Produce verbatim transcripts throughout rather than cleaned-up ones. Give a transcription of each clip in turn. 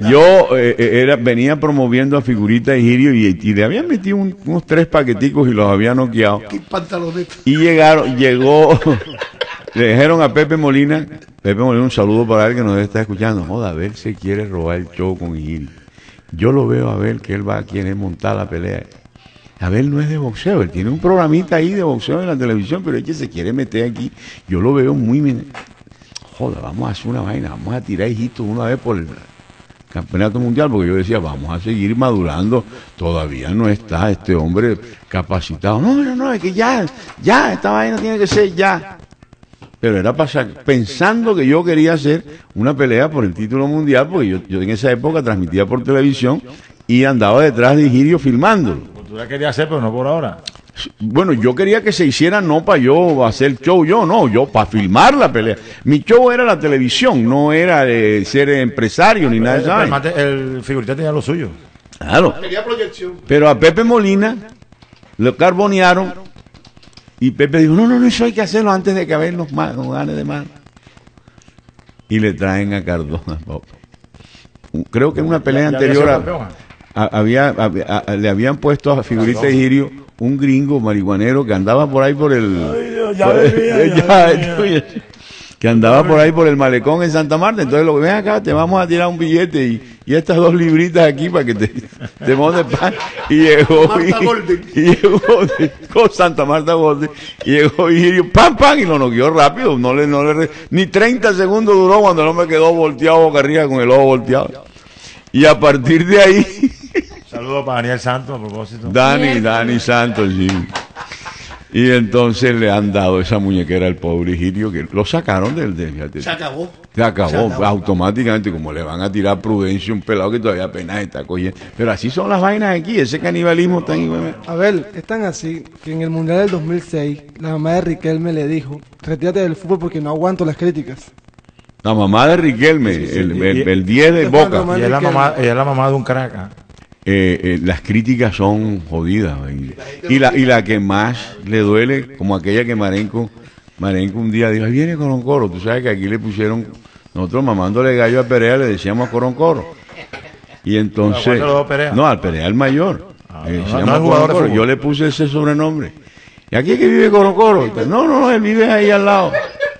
yo eh, era, venía promoviendo a Figurita y Girio y, y le habían metido un, unos tres paqueticos y los había noqueado. Qué pantaloneta. Y llegaron, llegó, le dijeron a Pepe Molina, Pepe Molina, un saludo para él que nos está escuchando. Joda, a ver si quiere robar el show con Girio. Yo lo veo a ver que él va a querer montar la pelea. Abel no es de boxeo, él tiene un programita ahí de boxeo en la televisión, pero es que se quiere meter aquí. Yo lo veo muy... Joder, vamos a hacer una vaina, vamos a tirar hijitos una vez por el campeonato mundial, porque yo decía, vamos a seguir madurando, todavía no está este hombre capacitado. No, no, no, es que ya, ya, esta vaina tiene que ser ya. Pero era pasar, pensando que yo quería hacer una pelea por el título mundial, porque yo, yo en esa época transmitía por televisión y andaba detrás de Girio filmándolo. Tú la querías hacer, pero no por ahora. Bueno, yo quería que se hiciera no para yo hacer show, yo no, yo para filmar la pelea. Mi show era la televisión, no era de ser empresario ni nada de eso. Además, el Figurita tenía lo suyo. Claro. Quería proyección. Pero a Pepe Molina lo carbonearon y Pepe dijo, no, no, no, eso hay que hacerlo antes de que habernos más, nos gane de más. Y le traen a Cardona. Creo que en una pelea ya, ya anterior había a, a, había, a, a, le habían puesto a Figurita y Girio un gringo marihuanero que andaba por ahí por el... Ay, Dios, ya por, bebía, ya ya, bebía. que andaba por ahí por el malecón en Santa Marta. Entonces lo que ven acá, te vamos a tirar un billete y, y estas dos libritas aquí para que te, te montes pan. Y llegó Marta y, Golden. y llegó con Santa Marta Golden y llegó y Girio, pam, pam, y lo noqueó rápido. No le, no le, ni treinta segundos duró cuando no me quedó volteado boca arriba con el ojo volteado. Y a partir de ahí... Saludos para Daniel Santos, a propósito. Dani, Dani Santos, sí. Y entonces le han dado esa muñequera al pobre Girio, que lo sacaron del... del Se acabó. Se acabó, Se acabó. automáticamente, como le van a tirar Prudencio, un pelado que todavía apenas está cogiendo. Pero así son las vainas aquí, ese canibalismo está en... A ver, es tan así que en el Mundial del dos mil seis, la mamá de Riquelme le dijo, retírate del fútbol porque no aguanto las críticas. La mamá de Riquelme, Sí, sí, sí. el, el, el diez de Esta fue la Boca. mamá. Y es la mamá, ella es la mamá de un crack. ¿eh? Eh, eh, las críticas son jodidas y, y la y la que más le duele, como aquella que Marenco Marenco un día dijo, ahí viene Coroncoro. Tú sabes que aquí le pusieron, nosotros mamándole gallo a Perea le decíamos Coroncoro, y entonces ¿A cuál de los dos Perea? no, al Perea el mayor. Ah, eh, no, se no llama es jugador de Coroncoro. fútbol. Yo le puse ese sobrenombre. Y aquí es que vive Coroncoro. No, no, no, él vive ahí al lado.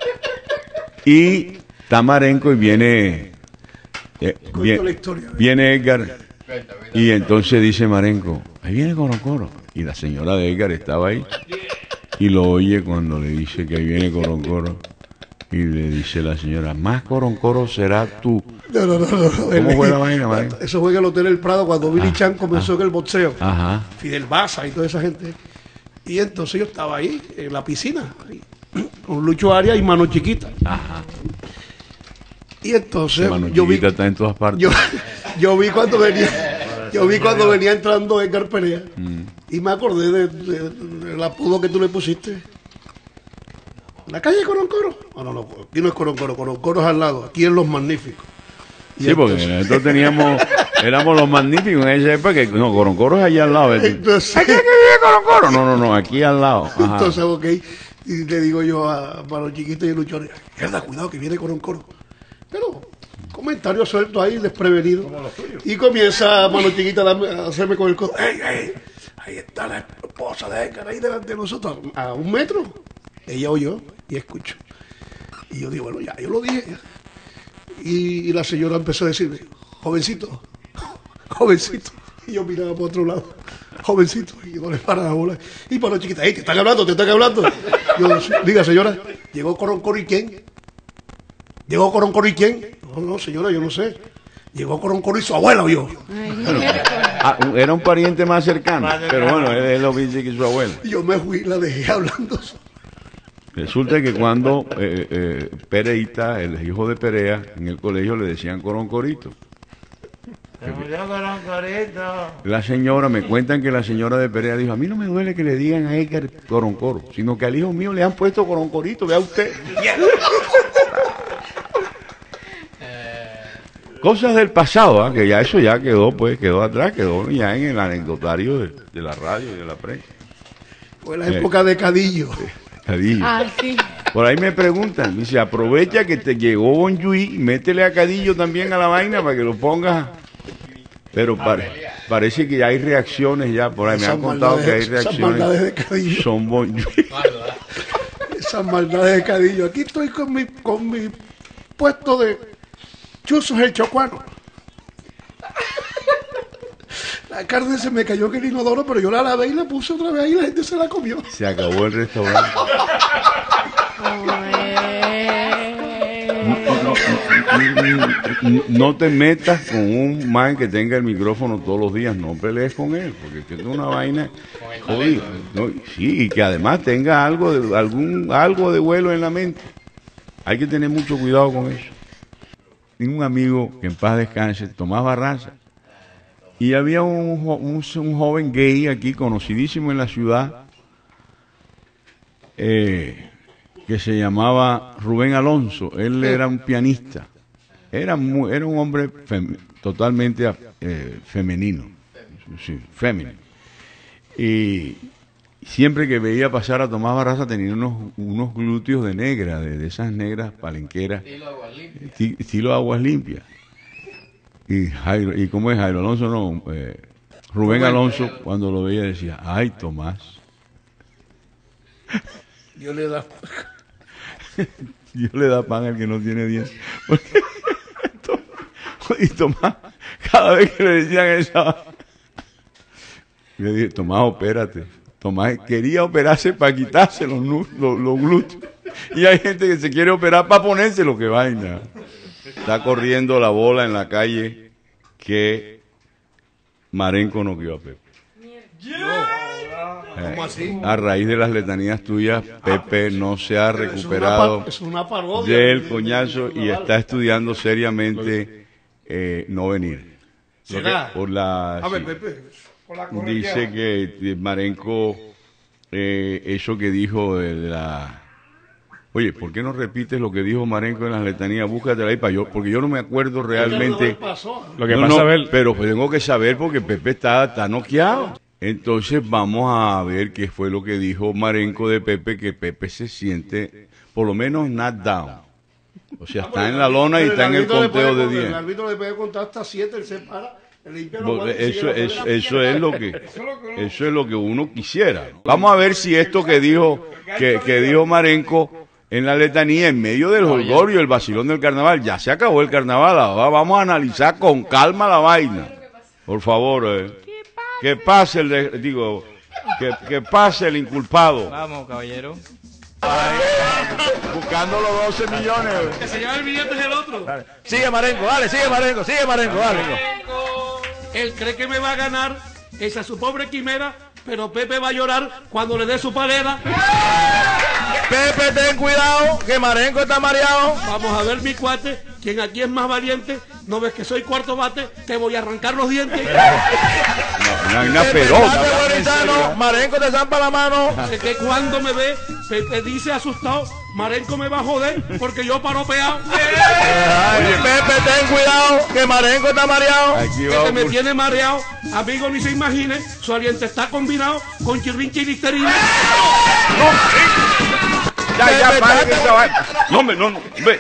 Y está Marenco y viene eh, Cuento viene, la historia. viene Edgar. Y entonces dice Marenco, ahí viene Coroncoro. Y la señora de Edgar estaba ahí y lo oye cuando le dice que ahí viene Coroncoro. Y le dice la señora, más Coroncoro será tú. No, no, no, no. ¿Cómo fue la vaina, Marenco? Eso fue en el Hotel El Prado cuando Billy Chan comenzó en el boxeo. Ajá. Fidel Baza y toda esa gente. Y entonces yo estaba ahí, en la piscina, ahí, con Lucho Arias y Mano Chiquita. Ajá. Y entonces Mano yo vi, Chiquita está en todas partes. yo, yo vi cuando venía, yo vi cuando venía entrando Edgar Perea. Mm. Y me acordé de, de- del apodo que tú le pusiste. ¿La calle Coroncoro? No, no, no, aquí no es Coroncoro, Coroncoro es al lado, aquí en Los Magníficos. Y Sí, porque entonces- nosotros teníamos, éramos los magníficos en esa época, que no, Coroncoro es allá al lado. Entonces- ¿Aquí es que vive Coroncoro? No, no, no, aquí al lado. Ajá. Entonces, ok, y le digo yo a Mano Chiquita y a Lucho Arias, mierda, cuidado que viene Coroncoro. Pero, comentario suelto ahí, desprevenido. Y comienza Mano Chiquita a darme- a hacerme con el codo. ¡Ey, ey! Ahí está la esposa de Edgar, ahí delante de nosotros, a un metro. Ella oyó y escucho. Y yo digo, bueno, ya, yo lo dije. Y, y la señora empezó a decirme, jovencito, jovencito. Y yo miraba por otro lado, jovencito, y yo no le paraba la bola. Y Mano Chiquita, ¡ey, te están hablando, te están hablando! Yo, diga, señora, ¿llegó Coroncoro y quién? ¿Llegó Coroncoro y quién? No, no, señora, yo no sé. Llegó Coroncoro y su abuela, yo. Ah, era un pariente más cercano, pero bueno, él, él lo dice que su abuelo. Y yo me fui y la dejé hablando. Resulta que cuando eh, eh, Pereita, el hijo de Perea, en el colegio le decían Coroncorito. La señora, me cuentan que la señora de Perea dijo, a mí no me duele que le digan a Edgar Coroncoro, sino que al hijo mío le han puesto Coroncorito, vea usted. Cosas del pasado, ¿eh? Que ya eso ya quedó, pues quedó atrás, quedó ya en el anecdotario de, de la radio y de la prensa. Fue la época de Cadillo. Cadillo. Ah, sí. Por ahí me preguntan, dice, aprovecha que te llegó Bonjuí, métele a Cadillo también a la vaina para que lo pongas. Pero pare, parece que ya hay reacciones ya, por ahí me Esas han contado que hay maldades- esas maldades de reacciones. Cadillo. Son Bonjuí. Esas maldades de Cadillo. Aquí estoy con mi, con mi puesto de chuzos el chocuano. La carne se me cayó que el inodoro, pero yo la lavé y la puse otra vez ahí y la gente se la comió. Se acabó el restaurante. No te metas con un man que tenga el micrófono todos los días, no pelees con él, porque es una vaina jodida. No, sí, y que además tenga algo de algún algo de vuelo en la mente. Hay que tener mucho cuidado con eso. Tengo un amigo que en paz descanse, Tomás Barraza, y había un, jo- un, un joven gay aquí conocidísimo en la ciudad, eh, que se llamaba Rubén Alonso. Él era un pianista. Era, muy, era un hombre fem, totalmente eh, femenino. Sí, femenino. Y siempre que veía pasar a Tomás Barraza tenía unos, unos glúteos de negra, de, de esas negras palenqueras. Estilo aguas limpias. Estilo aguas limpias. Y, Jairo, y como es Jairo Alonso, no, eh, Rubén Alonso, cuando lo veía decía, ay Tomás. Yo le da. Dios le da pan al que no tiene dientes. Porque, y Tomás, cada vez que le decían esa, le dije, Tomás, opérate. Tomás quería operarse para quitarse los, nu- los, los glúteos. Y hay gente que se quiere operar para ponerse lo que vaina. Está corriendo la bola en la calle que Marenco no quedó a Pepe. ¿Cómo así? A raíz de las letanías tuyas, Pepe no se ha Pero eso es una recuperado pa- es una parodia del de- coñazo de- de- y está estudiando seriamente eh, no venir. Lo que- ¿Será? Por la, A ver, sí. Pepe. Dice que eh, Marenco, eh, eso que dijo de la... Oye, ¿por qué no repites lo que dijo Marenco en las letanías? Búscatela ahí para yo, porque yo no me acuerdo realmente. Lo que No, pasa no, a ver, pero pues tengo que saber porque Pepe está, está noqueado. Entonces vamos a ver qué fue lo que dijo Marenco de Pepe, que Pepe se siente por lo menos not down. O sea, está en la lona y Pero está en el árbitro le conteo puede- de El diez. árbitro le puede contar hasta siete, él se para, le limpia los Bo- guantes y Eso, sigue la eso, pelea. eso es lo que eso es lo que uno quisiera. Vamos a ver si esto que dijo que, que dijo Marenco en la letanía en medio del jolgorio, el vacilón del carnaval, ya se acabó el carnaval. Ahora vamos a analizar con calma la vaina. Por favor, eh, que pase el de- digo que, que pase el inculpado. Vamos, caballero. Buscando los doce millones. Que se lleva el billete es el otro. sigue Marenco, dale, sigue Marenco, sigue Marenco, dale. Él cree que me va a ganar, esa es su pobre quimera, pero Pepe va a llorar cuando le dé su palera. Pepe, ten cuidado, que Marenco está mareado. Vamos a ver mi cuate, quien aquí es más valiente, no ves que soy cuarto bate, te voy a arrancar los dientes. Una, una Pepe, pelota. bate buenizano, Marenco te zampa la mano. Es que cuando me ve, Pepe dice asustado, Marenco me va a joder porque yo paro peado. Ay, Pepe, ten cuidado, que Marenco está mareado. Aquí va Este me por- tiene mareado, amigo ni se imagine, su aliento está combinado con chirrinche y listerina. Ya, ya, Pepe, paren date- esa vaina. No, hombre, no, no, ve.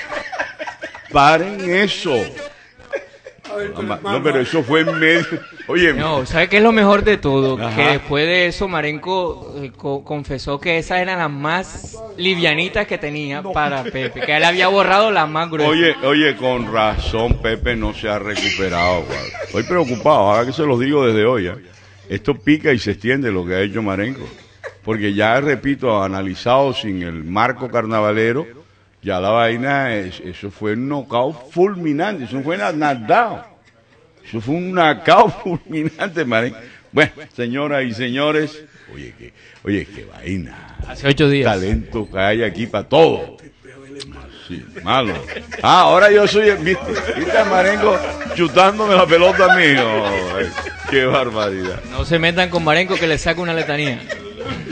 Paren eso. No, pero eso fue en medio. Oye, No, ¿sabe qué es lo mejor de todo? Ajá. Que después de eso Marenco eh, co- confesó que esas eran las más livianitas que tenía para Pepe, que él había borrado las más gruesas. oye, oye, con razón Pepe no se ha recuperado. Guau. Estoy preocupado, ahora que se los digo desde hoy. ¿eh? Esto pica y se extiende lo que ha hecho Marenco. Porque ya, repito, analizado sin el marco carnavalero, ya la vaina, es- eso fue un knockout fulminante, eso no fue nada, nada. Eso fue un knockout fulminante, Marenco. Bueno, señoras y señores, oye, que, oye, qué vaina. Hace ocho días. Talento que hay aquí para todo. Sí, malo. Ah, ahora yo soy el, viste, viste a Marenco chutándome la pelota a mí. Oh, ay, qué barbaridad. No se metan con Marenco que le saca una letanía.